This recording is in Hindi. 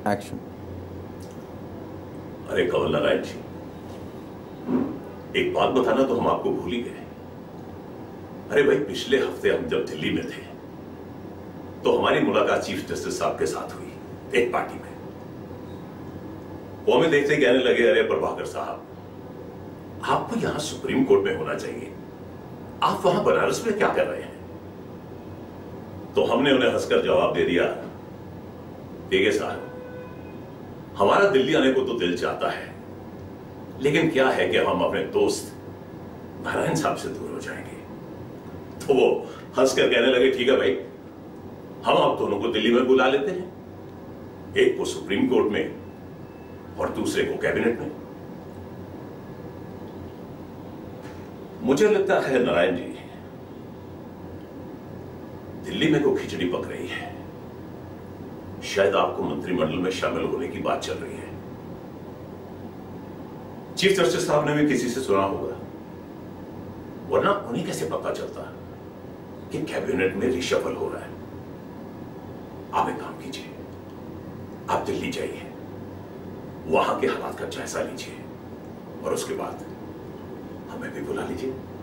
एक्शन। अरे कंवल नारायण जी, एक बात बताना तो हम आपको भूल ही गए। अरे भाई, पिछले हफ्ते हम जब दिल्ली में थे तो हमारी मुलाकात चीफ जस्टिस साहब के साथ हुई एक पार्टी में। वो हमें देखते कहने लगे, अरे प्रभाकर साहब, आपको यहां सुप्रीम कोर्ट में होना चाहिए, आप वहां बनारस में क्या कर रहे हैं? तो हमने उन्हें हंसकर जवाब दे दिया, ठीक है साहब, हमारा दिल्ली आने को तो दिल चाहता है, लेकिन क्या है कि हम अपने दोस्त नारायण साहब से दूर हो जाएंगे। तो वो हंसकर कहने लगे, ठीक है भाई, हम आप दोनों को दिल्ली में बुला लेते हैं, एक को सुप्रीम कोर्ट में और दूसरे को कैबिनेट में। मुझे लगता है नारायण जी, दिल्ली में को खिचड़ी पक रही है, शायद आपको मंत्रिमंडल में शामिल होने की बात चल रही है। चीफ जस्टिस साहब ने भी किसी से सुना होगा, वरना उन्हें कैसे पता चलता कि कैबिनेट में रिशफल हो रहा है। आप एक काम कीजिए, आप दिल्ली जाइए, वहां के हालात का जायजा लीजिए और उसके बाद हमें भी बुला लीजिए।